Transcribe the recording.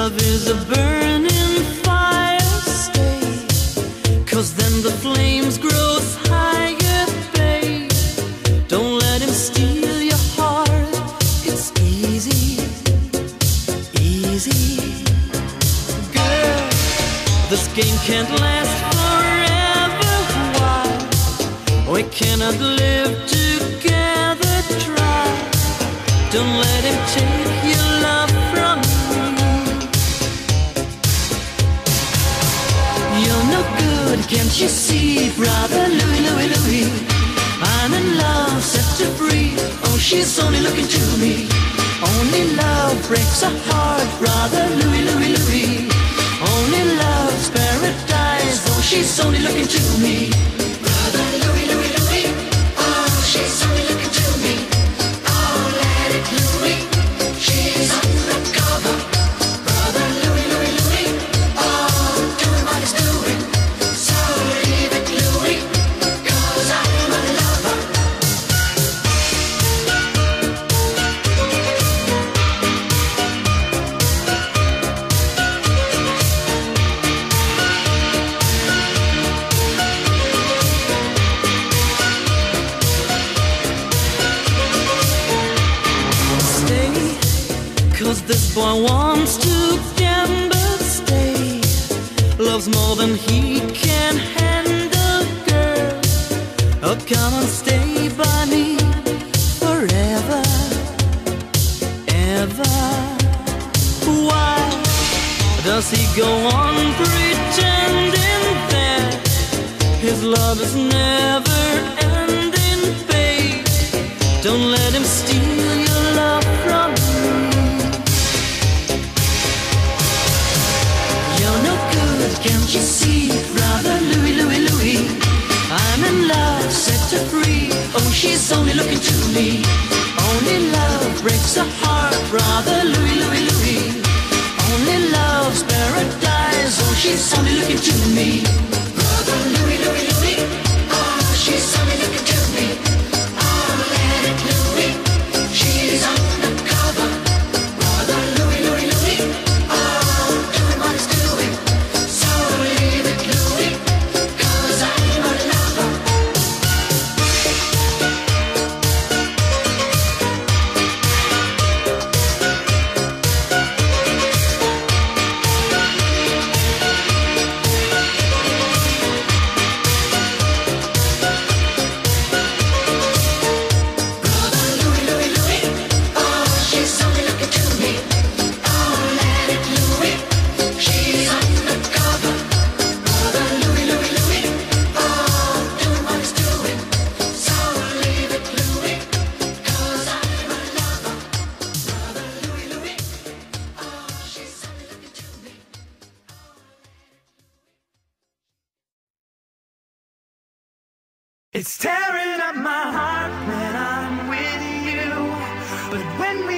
love is a burning fire, stay, 'cause then the flames grows higher, babe. Don't let him steal your heart, it's easy, easy. Girl, this game can't last forever, why? We cannot live together, try. Don't let him take your love from me. You're no good, can't you see, brother Louie, Louie, Louie? I'm in love, set to free. Oh, she's only looking to me. Only love breaks a heart, brother Louie, Louie, Louie. Only love's paradise. Oh, she's only looking to me. Brother Louie, Louie, Louie. Oh, she's only looking to me. Oh, let it Louie. She's undercover. Brother Louie, Louie, Louie. Oh, doing what he's doing. So leave it Louie, 'cause I'm a lover. Stay, 'cause this boy wants to gamble, stay. Loves more than he can handle, girl. Oh, come on, stay by me forever, ever. Why does he go on pretending that his love is never ending, babe? Don't let him steal your love from me. You're no good, can't you see, brother Louie, Louie, Louie? I'm in love, set to free. Oh, she's only looking to me. Only love breaks a heart, brother Louie, Louie, Louie. Only love's paradise. Oh, she's only looking to me. Brother Louie, Louie, Louie. Oh, she's only looking to me. Oh, let it Louie. She's undercover. Brother Louie, Louie, Louie. Oh, doing what he's doing. So leave it Louie, 'cause I'm a lover. Brother Louie, Louie, Louie. Oh, she's only looking to me. Oh, let it Louie. She's undercover. Brother Louie, Louie, Louie. Oh, doing what he's doing. So leave it Louie, 'cause I'm a lover. Brother Louie, Louie. Oh, she's only looking to me. It's tearing up my heart when I'm with you, but when we